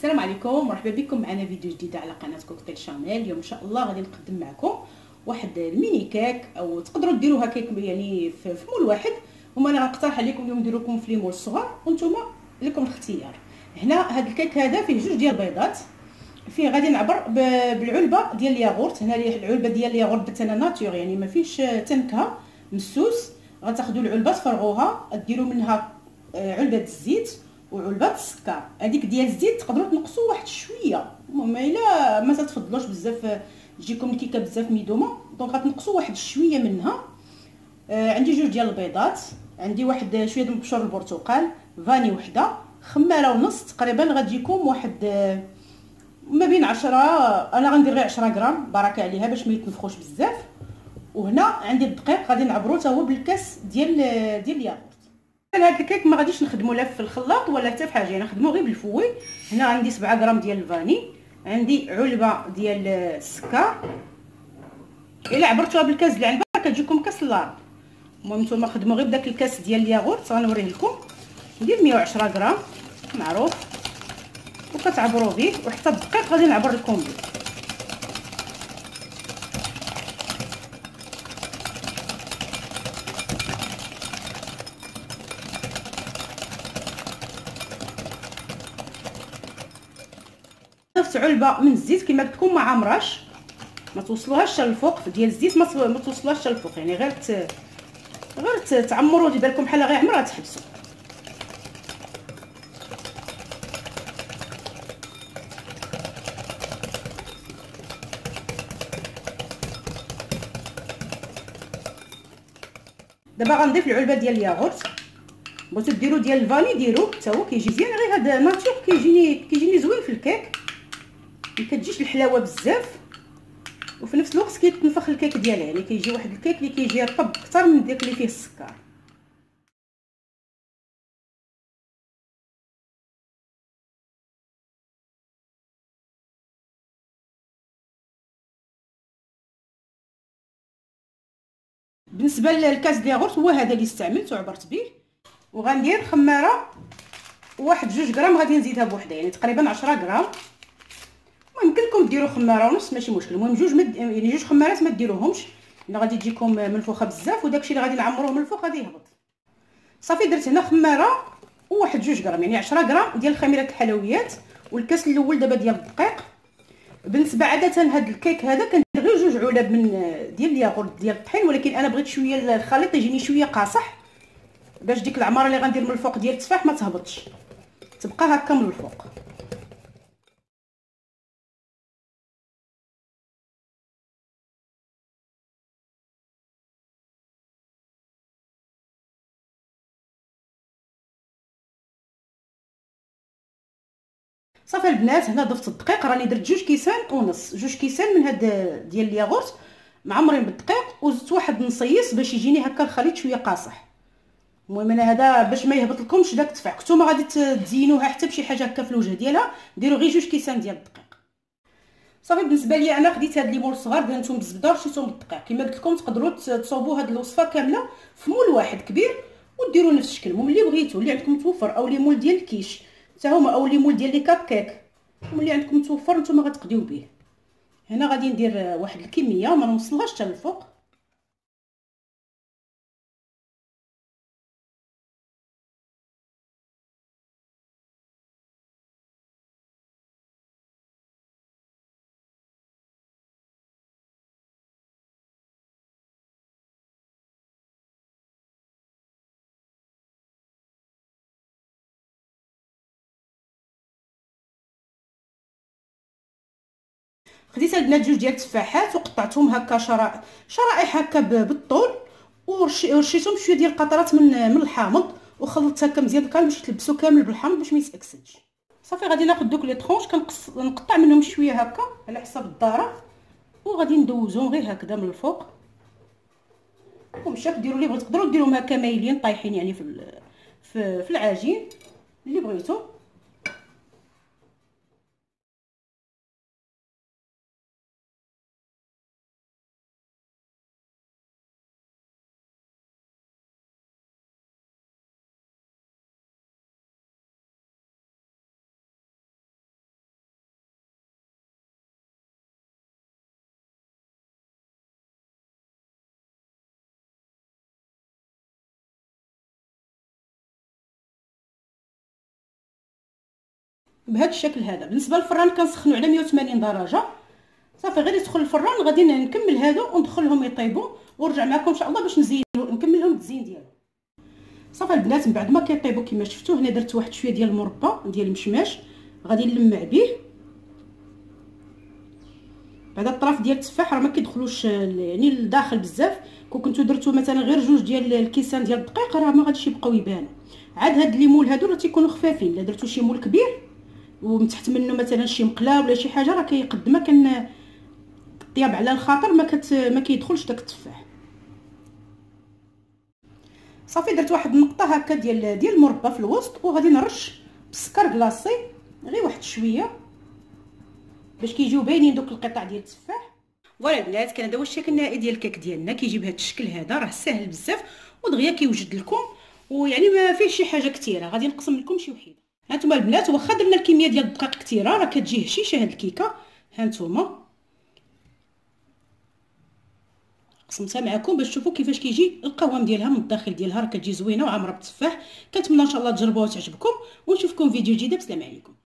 السلام عليكم، مرحبا بكم معنا فيديو جديد على قناه كوكتيل شانيل. اليوم ان شاء الله غادي نقدم معكم واحد الميني كيك، او تقدروا ديروها كيك يعني في مول واحد. وما انا غنقترح عليكم اليوم نديرو لكم في لي مول الصغار، وانتم لكم الاختيار. هنا هذا الكيك هذا فيه جوج ديال البيضات، فيه غادي نعبر بالعلبه ديال الياغورت. هنا العلبه ديال الياغورت بتانا ناتور، يعني ما فيش تنكهه مسوس. غتاخذوا العلبه تفرغوها، ديروا منها علبه الزيت وعلبه السكر. هذيك ديال الزيت تقدروا تنقصوا واحد شويه، المهم الا ما تفضلوش بزاف تجيكم الكيكه بزاف ميدومه، دونك غتنقصوا واحد شويه منها. عندي جوج ديال البيضات، عندي واحد شويه ديال مبشور البرتقال، فاني وحده، خماره ونص تقريبا. غتجيكم واحد ما بين 10، انا غندير غير 10 غرام بركه عليها باش ما يتنفخوش بزاف. وهنا عندي الدقيق غادي نعبرو حتى هو بالكاس ديال الياغورت. هاد الكيك ما غاديش نخدمو لا في الخلاط ولا حتى في حاجه، نخدمو غير بالفوي. هنا عندي 7 غرام ديال الفاني، عندي علبه ديال السكر. الا عبرتوها بالكاس ديال العنبه كتجيكم كاس لارض. المهم نتوما خدموا غير بداك الكاس ديال الياغورت، غنوريه لكم. ندير 110 غرام معروف، وكتعبروا به. وحتى الدقيق غادي نعبر لكم به. ضفت علبه من الزيت كما قلت لكم، ما عمراش، ما توصلوهاش حتى الفوق ديال الزيت، ما توصلوهاش حتى الفوق، يعني غير تعمروا دير بالكم بحال غير عمرها تحبسوا. دابا غنضيف العلبه ديال الياغورت. بغيتو ديروا ديال الفاني ديروا حتى هو كيجي زيان، غير هذا ناتور كيجيني زوين في الكيك، ما كتجيش الحلاوه بزاف، وفي نفس الوقت كيتنفخ الكيك ديالها، يعني كيجي واحد الكيك اللي كيجي رطب اكثر من داك اللي فيه السكر. بالنسبه للكاس ديال الياغورت هو هذا اللي استعملت وعبرت به. وغندير خماره واحد 2 غرام، غادي نزيدها بوحده، يعني تقريبا 10 غرام. يمكن لكم ديروا خماره ونص ماشي مشكل، المهم يعني 2 خمارات ما ديروهمش، لان غادي تجيكم منفوخه بزاف، وداكشي اللي غادي نعمروه من الفوق غادي يهبط. صافي درت هنا خماره وواحد 2 غرام، يعني 10 غرام ديال خميره الحلويات، والكاس الاول دابا ديال الدقيق. بالنسبه عاده هذا الكيك هذا كندير غير 2 علب من ديال الياغورت ديال الطحين، ولكن انا بغيت شويه الخليط يجيني شويه قاصح، باش ديك العماره اللي غندير من الفوق ديال التفاح ما تهبطش، تبقى هكا من الفوق. صافي البنات، هنا ضفت الدقيق، راني درت 2 كيسان ونص، 2 كيسان من هاد ديال الياغورت معمرين بالدقيق، وزدت واحد نصيص باش يجيني هكا الخليط شويه قاصح. المهم انا هذا باش ما يهبط لكمش داك التفاح. نتوما غادي تزينوها حتى بشي حاجه هكا في الوجه ديالها، ديروا غير 2 كيسان ديال الدقيق. صافي بالنسبه لي انا خديت هاد ليمون الصغار درتهم بالزبده ورشيتهم بالدقيق. كما قلت لكم تقدروا تصوبوا هاد الوصفه كامله في مول واحد كبير وديروا نفس الشكل. المهم اللي بغيتو، اللي عندكم توفر، او ليمون ديال الكيش حتى هما، او ليمون ديال لي كاب كيك، اللي عندكم توفر نتوما غتقضيو به. هنا غادي ندير واحد الكميه وما نوصلهاش حتى للفوق. خديت البنات 2 ديال التفاحات وقطعتهم هكا شرائح هكا بالطول، ورشيتهم شويه ديال القطرات من الحامض، وخلطت هكا مزيان كامل باش يتلبسوا كامل بالحامض باش ما يتاكسدش. صافي غادي ناخذ دوك لي طرونش، نقطع منهم شويه هكا على حساب الضرر، وغادي ندوزهم غير هكذا من الفوق. ومشاك ديروا اللي بغيتو، تقدروا ديروهم هكا مايلين طايحين يعني في العجين اللي بغيتو. بهذا الشكل هذا. بالنسبه للفران كنسخنوا على 180 درجه. صافي غير يدخل الفران غادي نكمل هادو وندخلهم يطيبوا ونرجع معكم ان شاء الله باش نكملهم التزيين ديالهم. صافي البنات من بعد ما كيطيبوا كما شفتوا هنا درت واحد شويه ديال المربى ديال المشماش غادي نلمع به. بعد الطرف ديال التفاح راه ما كيدخلوش يعني لداخل بزاف. كنتو درتو مثلا غير جوج ديال الكيسان ديال الدقيق راه ما غاديش يبقاو يبانوا. عاد هاد لي مول هادو راه تيكونوا خفافين. الا درتو شي مول كبير ومن تحت منه مثلا شي مقله ولا شي حاجه راه كيقد ما كان طياب على الخاطر ما كيدخلش داك التفاح. صافي درت واحد النقطه هكا ديال المربى في الوسط وغادي نرش بالسكر كلاصي غير واحد شويه باش كيجيو باينين دوك القطع ديال التفاح. فوالا البنات كان هذا هو الشكل النهائي ديال الكيك ديالنا. كيجي بهذا الشكل هذا راه ساهل بزاف ودغيا كيوجد لكم ويعني ما فيه شي حاجه كثيره. غادي نقسم لكم شي وحيده. ها نتوما البنات واخا درنا الكميه ديال الدقيق كثيره راه كتجي هشيشه هاد الكيكه. ها نتوما قسمتها معكم باش تشوفوا كيفاش كيجي القوام ديالها من الداخل ديالها راه كتجي زوينه وعامره بالتفاح. كنتمنى ان شاء الله تجربوها وتعجبكم ونشوفكم فيديو جديد. بسلام عليكم.